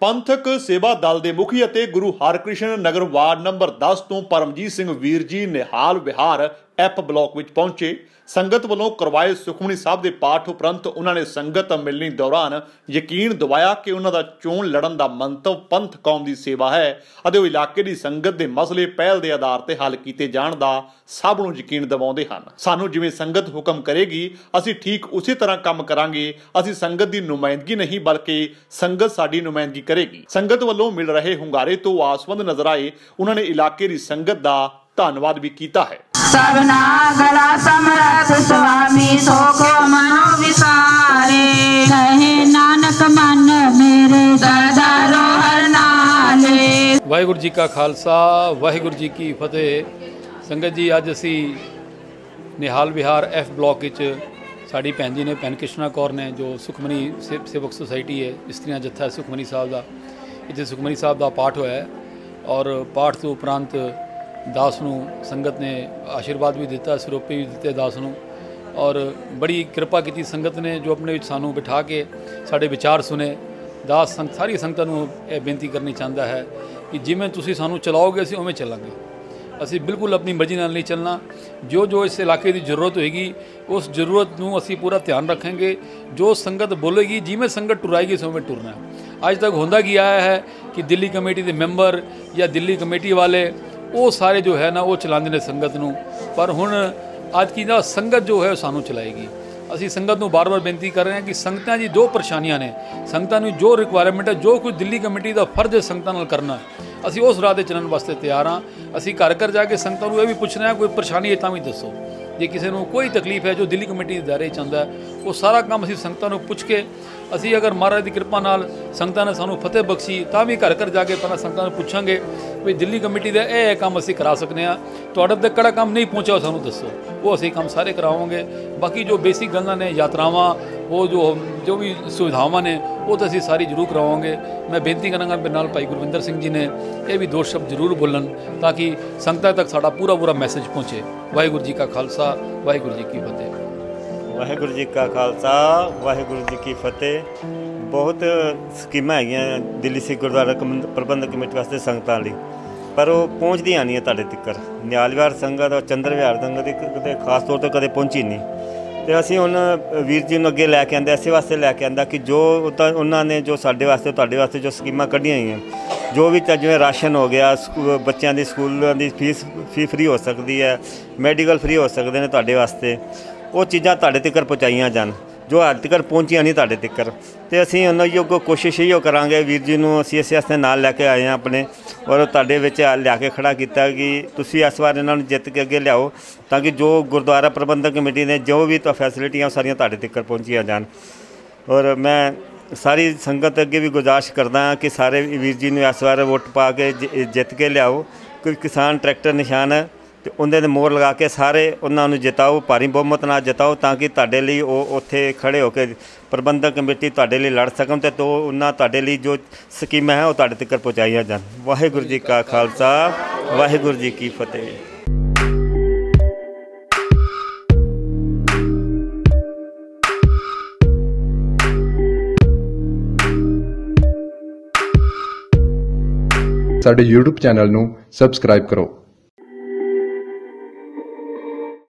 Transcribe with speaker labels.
Speaker 1: पंथक सेवा दल के मुखी ਅਤੇ गुरु हरकृष्ण नगर वार्ड नंबर 10 ਤੋਂ परमजीत सिंह वीर जी निहाल विहार एफ ब्लॉक ਵਿੱਚ पहुंचे। संगत ਵੱਲੋਂ करवाए सुखमनी साहब के पाठ उपरंत उन्होंने संगत मिलनी दौरान यकीन दिवाया कि उन्हों का चोण लड़न का मंतव पंथ कौम की सेवा है और वो इलाके की संगत के मसले पहल के आधार पर हल किए जाण का सब नूं यकीन दिवाउंदे हन। सानूं जिवें संगत हुक्म करेगी असीं ठीक उसी तरह काम करांगे। असीं संगत की नुमाइंदगी नहीं बल्कि संगत साडी नुमाइंदगी करेगी। संगत वालों मिल रहे हुंगारे तो आसवंद नजर आए। उन्होंने इलाके की संगत का धन्यवाद भी किया है।
Speaker 2: सबना गला समरथ स्वामी सोको मनो विसारे कहे नानक मन मेरे सदा रोहर नाले।
Speaker 3: वाहिगुरू जी का खालसा वाहिगुरू जी की फतेह। संगत जी अज असी निहाल विहार एफ ब्लॉक साड़ी भैन जी ने भैन कृष्णा कौर ने जो सुखमनी सेवक सोसाइटी है इस्त्रियां जत्था सुखमनी साहब का इतने सुखमनी साहब का पाठ होया है और पाठ तो उपरंत दास नूं संगत ने आशीर्वाद भी दिता सरोपे भी दिते दास नूं और बड़ी कृपा की संगत ने जो अपने सानू बिठा के साढ़े विचार सुने। दास सारी संगत नूं यह बेनती करनी चाहता है कि जिमें तुसीं सानू चलाओगे असीं उवें चलांगे। असी बिल्कुल अपनी मर्जी नाल नहीं चलना। जो जो इस इलाके की जरूरत होएगी उस जरूरत नूं असी पूरा ध्यान रखेंगे। जो संगत बोलेगी जिमें संगत टुराएगी उस उवें टुरना है। अज तक होंदा की आया है कि दिल्ली कमेटी के मैंबर या दिल्ली कमेटी वाले वो सारे जो है ना वो चलाते हैं संगत नूं, पर हुण अज की ना संगत जो है सानू चलाएगी। असी संगत नूं बार बार बेनती कर रहे हैं कि संगतां दी जो परेशानियां ने संगतां नूं जो रिक्वायरमेंट है जो कुछ दिल्ली कमेटी का फर्ज है संगतां नाल करना असी उस राह ते चलण वास्ते तैयार हाँ। असी घर घर जाके संगतां नूं यह भी पूछना है कोई परेशानी है तां भी दसो। जे किसी को कोई तकलीफ है जो दिल्ली कमेटी के दायरे चाहता है वो सारा काम असी संगतां नूं पुछ के असी अगर महाराज की कृपा नाल संगतां ने सानू फतेह बख्शी तां भी घर घर जाके पहला संगतां नूं पुछांगे भी दिल्ली कमेटी का यह काम असी करा सकते हैं। तुहाडे तक किहड़ा काम नहीं पहुँचा सानू दसो वो असी काम सारे करावांगे। बाकी जो बेसिक गल्लां ने यात्रावां वो जो भी सुविधावां ने वो तो असी सारी जरूर करवाओगे। मैं बेनती करांगा मेरे नाल भाई गुरविंदर सिंह जी ने यह भी दो शब्द जरूर बोलन ताकि संगतां तक साडा पूरा पूरा मैसेज पहुँचे। वाहिगुरू जी का खालसा वाहिगुरू जी की फतेह।
Speaker 4: वाहिगुरू जी का खालसा वाहिगुरू जी की फतेह। बहुत स्कीमां हैगियां दिल्ली सिख गुरुद्वारा प्रबंधक कमेटी वास्ते संगतां लई पर वो पहुँचदियां नहीं तुहाडे तिक्कर। निहाल विहार संगत और चंद्र विहार संगत खास तौर पर कदे पहुँची नहीं तो असीं हुण वीर जी नूं अगे लैके आंदे इस वास्ते लैके आंदा कि जो उन्होंने जो साडे वास्ते तुहाडे वास्ते जो स्कीमां कढ़ियां होईयां जो भी जिवें राशन हो गया बच्चों की स्कूलों की फी फ्री हो सकती है मैडिकल फ्री हो सकते हैं तुहाडे वास्ते वो चीज़ां तुहाडे तिक्कर पहुँचाइयां जान जो हाल तक पहुँचियां नहीं तुहाडे तिक्कर। तो असीं उन्होंने कोशिश इहो करांगे वीर जी नूं असीं इस वास्ते नाल लैके आए हैं अपने और तुहाडे विच लिया के खड़ा किया कि तुसीं इस बार इन्हां नूं जित के अगे लियाओ ताकि जो गुरुद्वारा प्रबंधक कमेटी ने जो भी फैसिलिटियां सारियां तुहाडे तिक्कर पहुँचियां जान। और मैं सारी संगत अगे भी गुजारिश करदा कि सारे वीर जी नूं इस बार वोट पा के जित के लियाओ। कोई किसान ट्रैक्टर निशान है तो उन्हें मोहर लगा के सारे उन्होंने जिताओ भारी बहुमत नाल जिताओ ताकि तुहाडे लई उत्थे खड़े होकर प्रबंधक कमेटी तुहाडे लई लड़ सकन तो उन्होंने तुहाडे लई जो स्कीमां है वो तुहाडे तक पहुँचाइयां जान। वाहिगुरू जी का खालसा वाहिगुरू जी की फतेह।
Speaker 5: साडे YouTube चैनल नूं सबसक्राइब करो।